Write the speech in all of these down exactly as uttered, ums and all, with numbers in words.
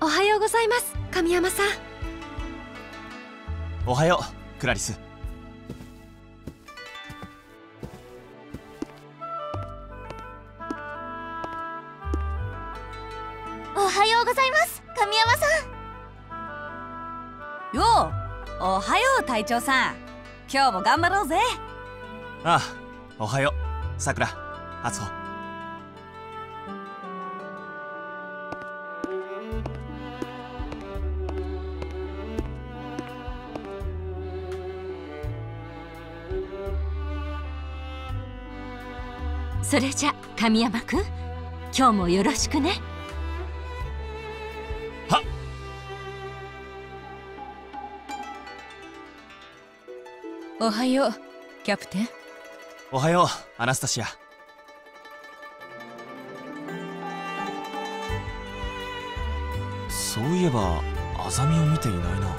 おはようございます、神山さん。 おはよう、クラリス。 おはようございます、神山さん。よう、おはよう隊長さん。今日も頑張ろうぜ。 ああ、おはよう、さくら、あつほ。 それじゃ神山くん、今日もよろしくね。 はっ。 おはよう、キャプテン。 おはよう、アナスタシア。そういえばアザミを見ていないな。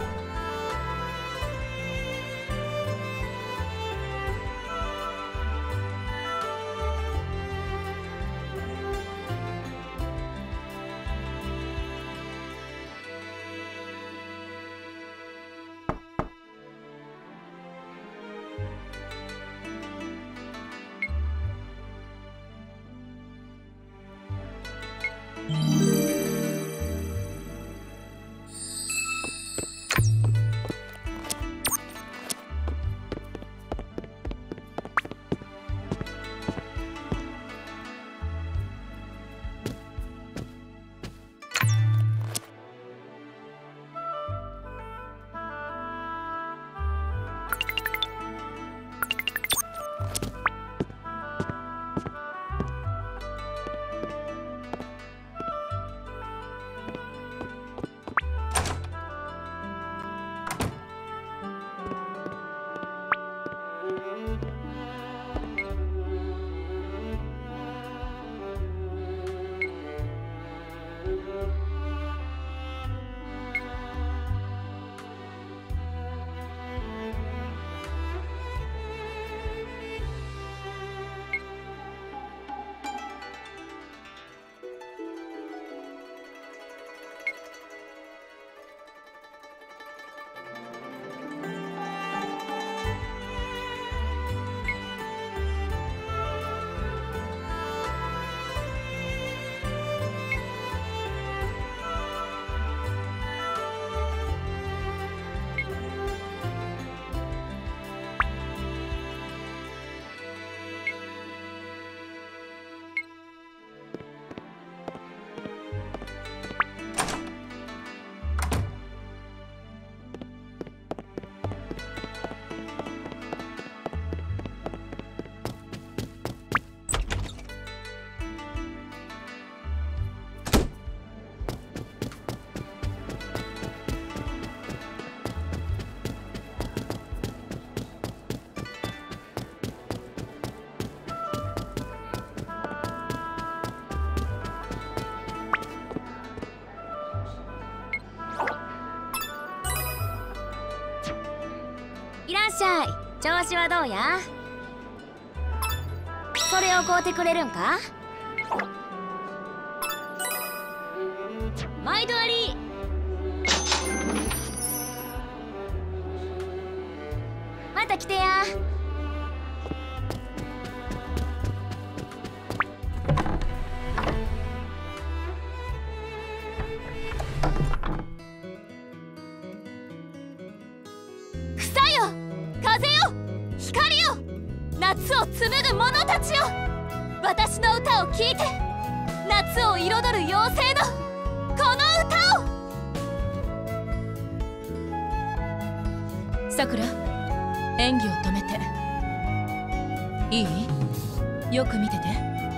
調子はどうや？それを買うてくれるんか？毎度あり。また来てや。 夏を紡ぐ者たちよ、私の歌を聴いて夏を彩る妖精のこの歌を。さくら、演技を止めていい？よく見てて。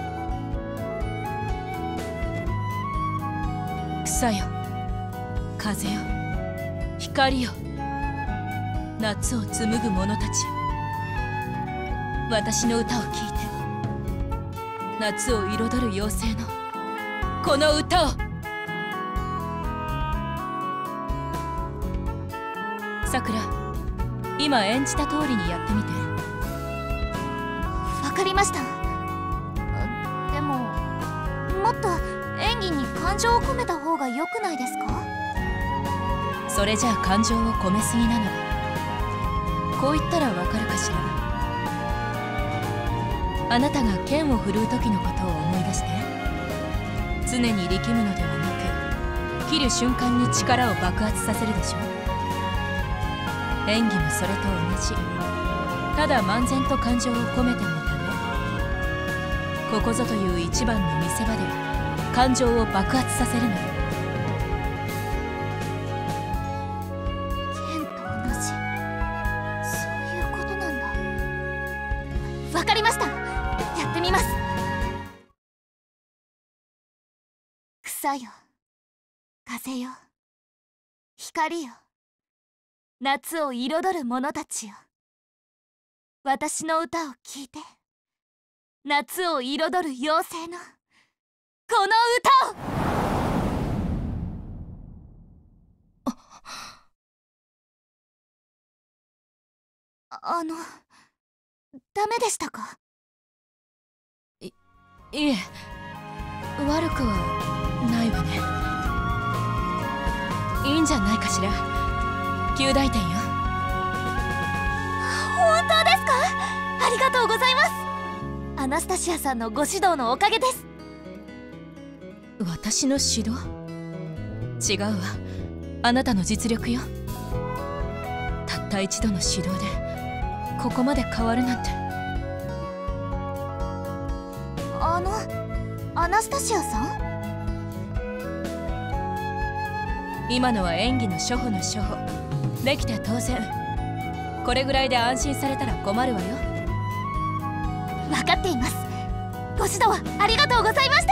草よ、風よ、光よ、夏を紡ぐ者たちよ、私の歌を聴いて夏を彩る妖精のこの歌を。さくら、今演じた通りにやってみて。 わかりました。でももっと演技に感情を込めた方が良くないですか？ それじゃあ感情を込めすぎなの。こう言ったらわかるかしら。あなたが剣を振るう時のことを思い出して。常に力むのではなく、切る瞬間に力を爆発させるでしょ。演技もそれと同じ。ただ漫然と感情を込めてもダメ。ここぞという一番の見せ場で感情を爆発させるのよ。 剣と同じ、そういうことなんだ。わかりました。やってみます。草よ、風よ、光よ、夏を彩る者たちよ、私の歌を聴いて、夏を彩る妖精のこの歌を。ああのダメでしたか？ いいえ、悪くはないわね。いいんじゃないかしら。及第点よ。 本当ですか？ありがとうございます。アナスタシアさんのご指導のおかげです。 私の指導？違うわ。あなたの実力よ。たった一度の指導でここまで変わるなんて。 あのアナスタシアさん？ 今のは演技の初歩の初歩。できて当然。これぐらいで安心されたら困るわよ。 分かっています。ご指導はありがとうございました。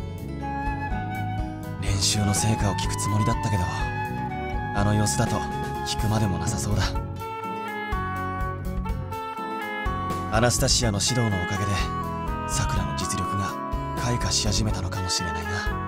練習の成果を聞くつもりだったけど、あの様子だと聞くまでもなさそうだ。アナスタシアの指導のおかげでさくらの実力が開花し始めたのかもしれないな。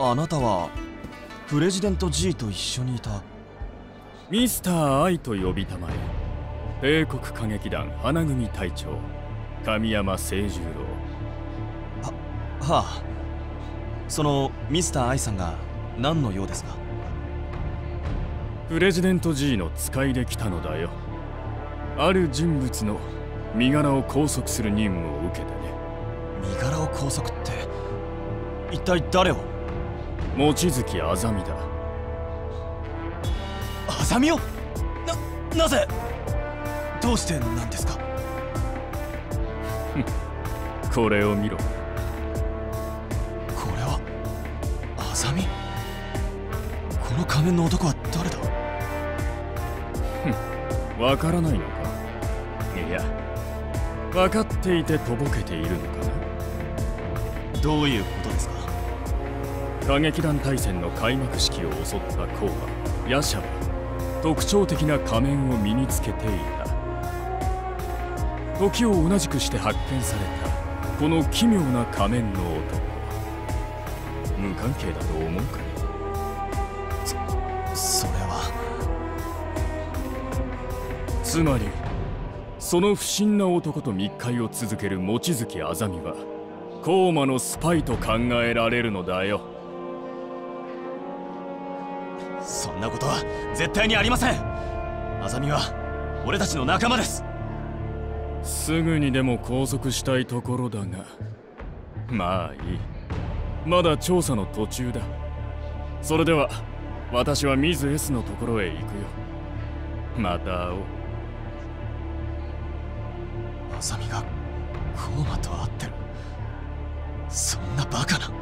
あなたはプレジデント G と一緒にいたミスター アイ と呼びたまえ、帝国歌劇団花組隊長神山清十郎。 はあ、そのミスター アイ さんが何の用ですか？ プレジデント G の使いで来たのだよ。ある人物の身柄を拘束する任務を受けてね。 身柄を拘束って一体誰を？ 望月あざみだ。 あざみを？な、なぜ？どうしてなんですか？ これを見ろ。 これはあざみ？この仮面の男は誰だ？ わからないのか？いや、分かっていてとぼけているのかな。 どういうことですか？ 歌劇団大戦の開幕式を襲ったコーマヤシャは特徴的な仮面を身につけていた。時を同じくして発見されたこの奇妙な仮面の男、無関係だと思うかね？ そ、それはつまりその不審な男と密会を続ける望月あざみはコーマのスパイと考えられるのだよ。 そんなことは絶対にありません。あざみは俺たちの仲間です。 すぐにでも拘束したいところだが、まあいい。まだ調査の途中だ。それでは私はミズ S のところへ行くよ。また会おう。 あざみがコーマと会ってる？そんなバカな。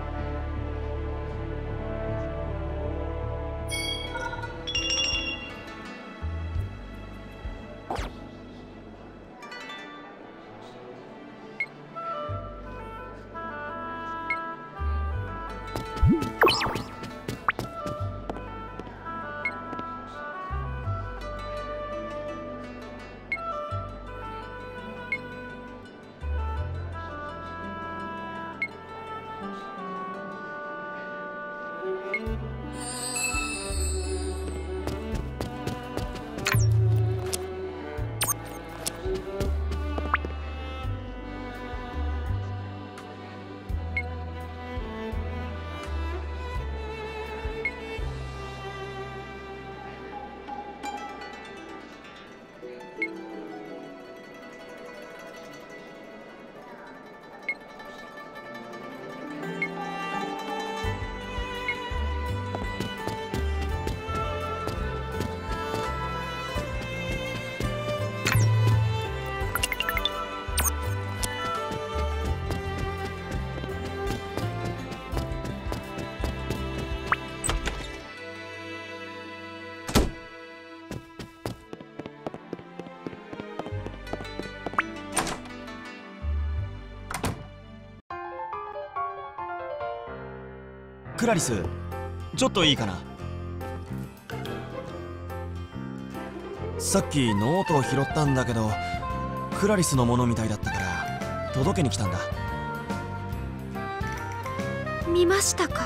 クラリス、ちょっといいかな。さっきノートを拾ったんだけどクラリスのものみたいだったから届けに来たんだ。 見ましたか？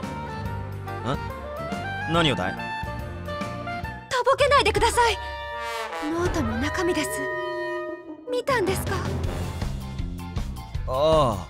ん？何をだい？ とぼけないでください。ノートの中身です。見たんですか？ ああ、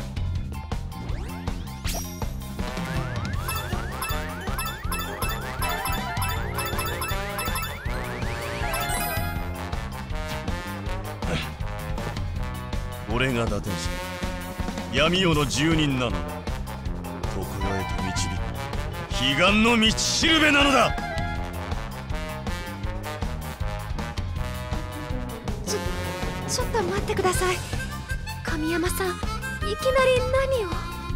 俺が打天使、闇夜の住人なのだ。ここへと導く彼岸の道しるべなのだ。 ちょ、ちょっと待ってください。神山さん、いきなり何を？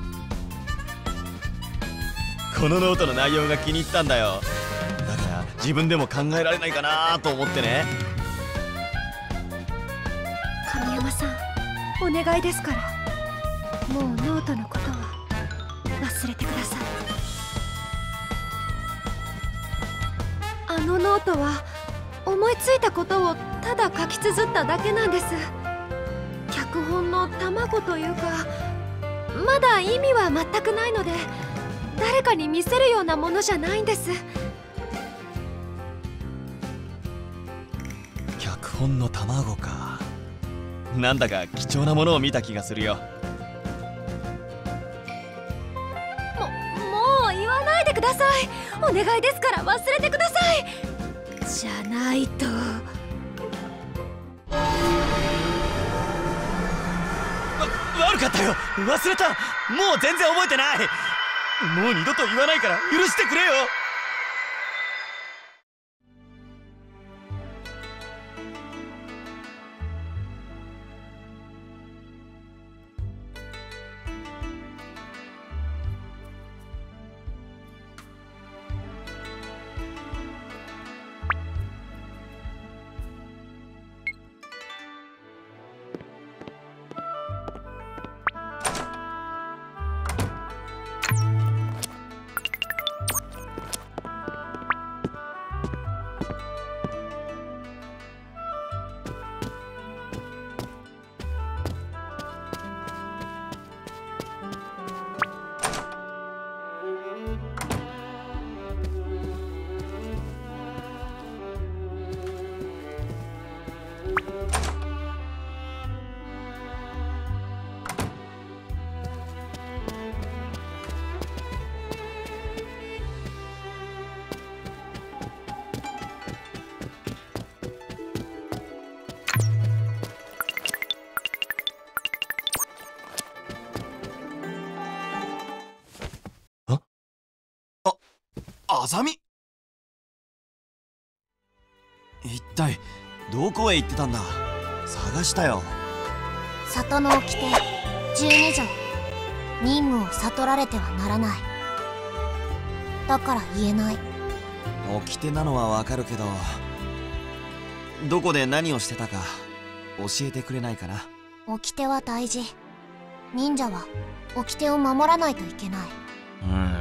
このノートの内容が気に入ったんだよ。だから自分でも考えられないかなと思ってね。 神山さん、お願いですから、もうノートのことは忘れてください。あのノートは思いついたことをただ書き綴っただけなんです。脚本の卵というか、まだ意味は全くないので、 誰かに見せるようなものじゃないんです。 脚本の卵か。なんだか貴重なものを見た気がするよ。 ももう言わないでください。お願いですから忘れてください。じゃないと。 悪かったよ、忘れた。もう全然覚えてない。もう二度と言わないから許してくれよ。あざみ、一体どこへ行ってたんだ。探したよ。 里の掟じゅうに条、任務を悟られてはならない。だから言えない。 掟なのはわかるけど、どこで何をしてたか教えてくれないかな。 掟は大事。忍者は掟を守らないといけない。 うーん、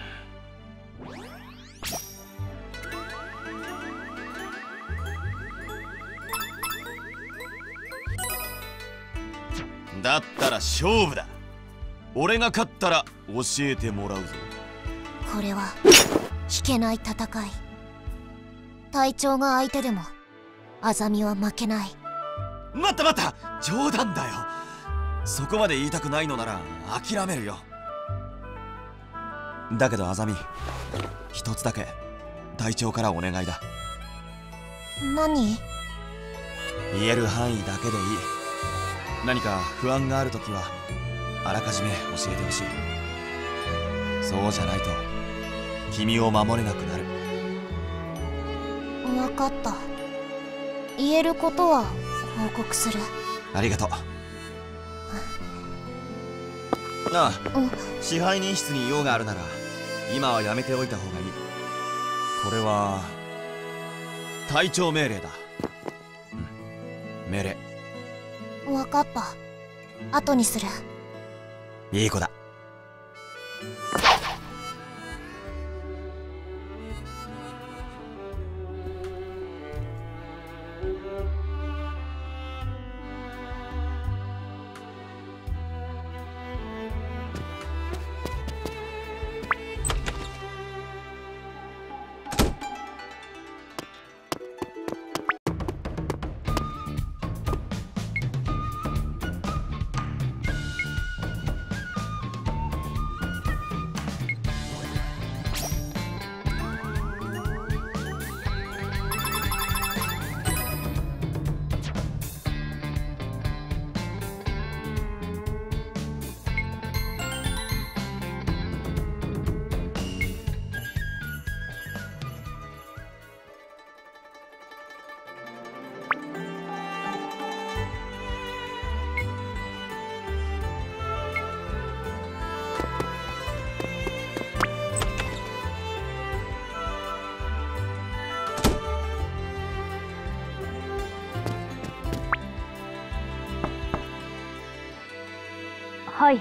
だったら勝負だ。俺が勝ったら教えてもらうぞ。 これは引けない戦い。隊長が相手でもアザミは負けない。 待った待った、冗談だよ。そこまで言いたくないのなら諦めるよ。だけどアザミ、一つだけ隊長からお願いだ。 何？ 言える範囲だけでいい。何か不安があるときはあらかじめ教えてほしい。そうじゃないと君を守れなくなる。 分かった。言えることは報告する。 ありがとう。なあ、支配人室に用があるなら今はやめておいた方がいい。これは隊長命令だ。うん、命令。 分かった。後にする。 いい子だ。 はい。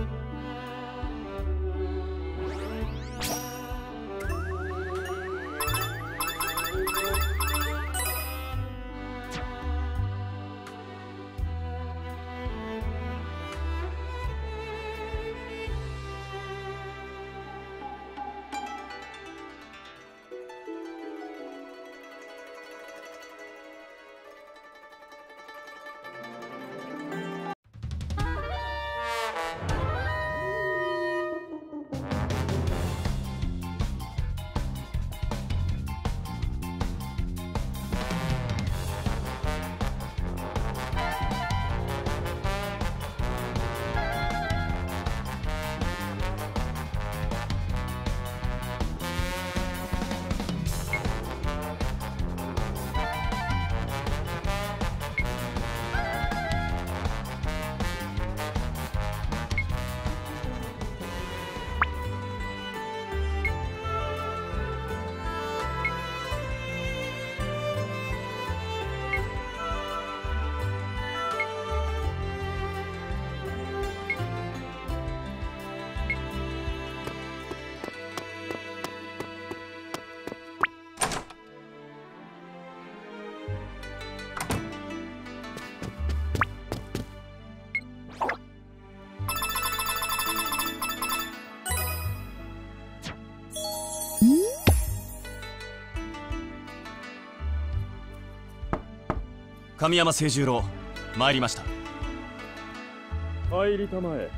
神山清十郎、参りました。 入りたまえ。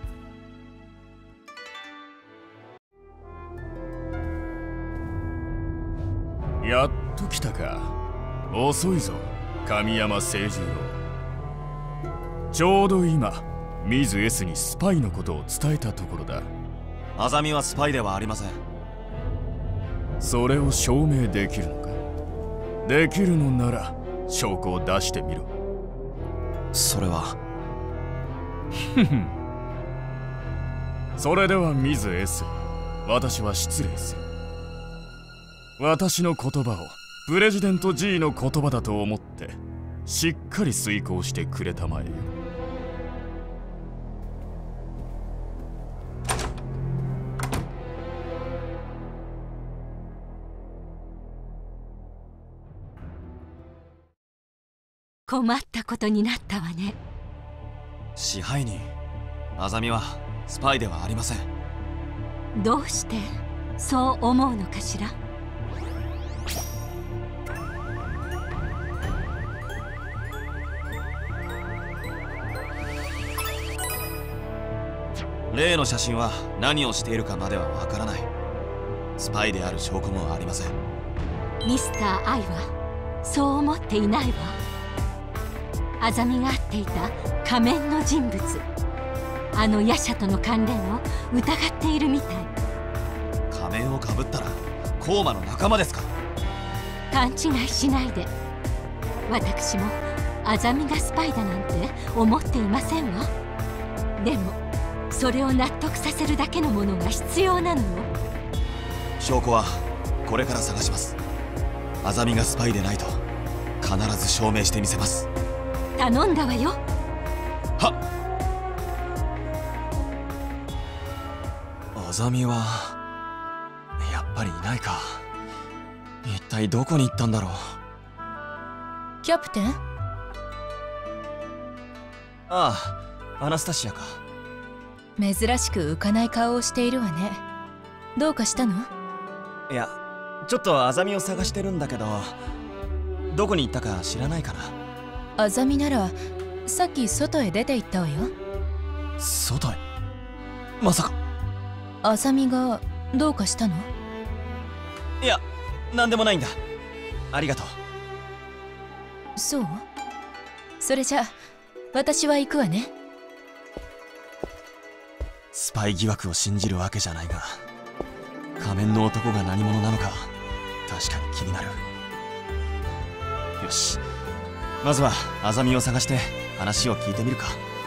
やっと来たか。遅いぞ神山清十郎。ちょうど今ミズ S にスパイのことを伝えたところだ。 アザミはスパイではありません。 それを証明できるのか。できるのなら証拠を出してみろ。 それはふふんそれではミズ S、 私は失礼する。私の言葉をプレジデント G の言葉だと思ってしっかり遂行してくれたまえよ。 困ったことになったわね。 支配人、アザミはスパイではありません。 どうしてそう思うのかしら。 例の写真は何をしているかまではわからない。スパイである証拠もありません。 ミスター・アイはそう思っていないわ。アザミが会っていた仮面の人物、あの夜叉との関連を疑っているみたい。 仮面をかぶったらコーマの仲間ですか。 勘違いしないで。私もアザミがスパイだなんて思っていませんわ。でもそれを納得させるだけのものが必要なのよ。 証拠はこれから探します。アザミがスパイでないと必ず証明してみせます。 頼んだわよ。 はっ。アザミはやっぱりいないか。一体どこに行ったんだろう。 キャプテン。 ああ、アナスタシアか。 珍しく浮かない顔をしているわね。どうかしたの？ いや、ちょっとアザミを探してるんだけど、どこに行ったか知らないかな。 アザミならさっき外へ出て行ったわよ。 外へ？まさか。 アザミがどうかしたの？ いや、なんでもないんだ。ありがとう。 そう？それじゃあ私は行くわね。 スパイ疑惑を信じるわけじゃないが、仮面の男が何者なのか確かに気になる。よし、まずはアザミを探して話を聞いてみるか。